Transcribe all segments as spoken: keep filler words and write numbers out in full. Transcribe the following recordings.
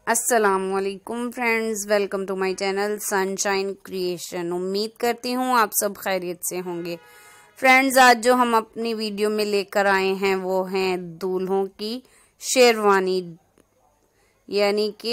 अस्सलाम वालेकुम friends, welcome to my channel sunshine creation. उम्मीद करती हूँ आप सब खैरियत से होंगे। फ्रेंड्स, आज जो हम अपनी वीडियो में लेकर आए हैं वो हैं दूल्हों की शेरवानी, यानी कि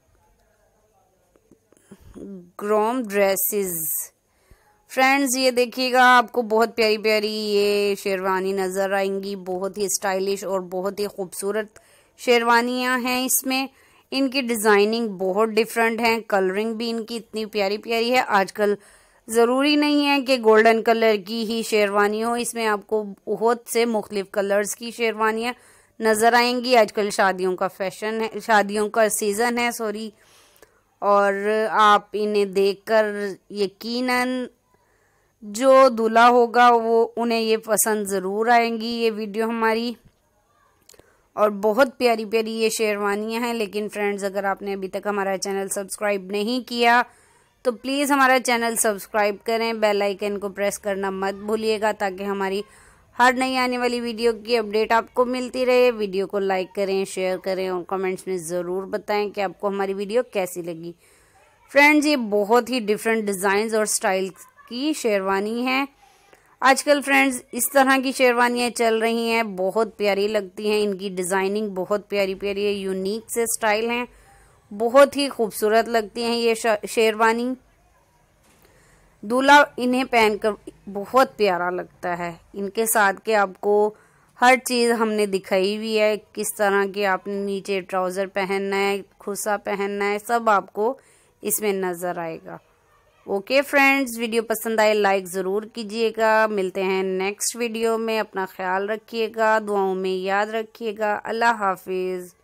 ग्रूम ड्रेसेस। फ्रेंड्स, ये देखिएगा, आपको बहुत प्यारी प्यारी ये शेरवानी नज़र आएंगी। बहुत ही स्टाइलिश और बहुत ही खूबसूरत शेरवानियाँ हैं। इसमें इनकी डिज़ाइनिंग बहुत डिफरेंट है, कलरिंग भी इनकी इतनी प्यारी प्यारी है। आजकल ज़रूरी नहीं है कि गोल्डन कलर की ही शेरवानी हो, इसमें आपको बहुत से मुख्तलिफ कलर्स की शेरवानियाँ नज़र आएंगी। आजकल शादियों का फैशन है, शादियों का सीज़न है सॉरी और आप इन्हें देखकर यकीनन जो दूल्हा होगा वो उन्हें ये पसंद ज़रूर आएंगी ये वीडियो हमारी। और बहुत प्यारी प्यारी ये शेरवानियाँ हैं। लेकिन फ्रेंड्स, अगर आपने अभी तक हमारा चैनल सब्सक्राइब नहीं किया तो प्लीज़ हमारा चैनल सब्सक्राइब करें, बेल आइकन को प्रेस करना मत भूलिएगा ताकि हमारी हर नई आने वाली वीडियो की अपडेट आपको मिलती रहे। वीडियो को लाइक करें, शेयर करें और कमेंट्स में ज़रूर बताएं कि आपको हमारी वीडियो कैसी लगी। फ्रेंड्स, ये बहुत ही डिफरेंट डिज़ाइंस और स्टाइल की शेरवानी है। आजकल फ्रेंड्स इस तरह की शेरवानियाँ चल रही हैं, बहुत प्यारी लगती हैं। इनकी डिज़ाइनिंग बहुत प्यारी प्यारी है, यूनिक से स्टाइल हैं, बहुत ही खूबसूरत लगती हैं ये शेरवानी। दूल्हा इन्हें पहनकर बहुत प्यारा लगता है। इनके साथ के आपको हर चीज़ हमने दिखाई हुई है, किस तरह के आपने नीचे ट्राउज़र पहनना है, खुसा पहनना है, सब आपको इसमें नज़र आएगा। ओके फ्रेंड्स, वीडियो पसंद आए लाइक ज़रूर कीजिएगा। मिलते हैं नेक्स्ट वीडियो में। अपना ख्याल रखिएगा, दुआओं में याद रखिएगा। अल्लाह हाफिज़।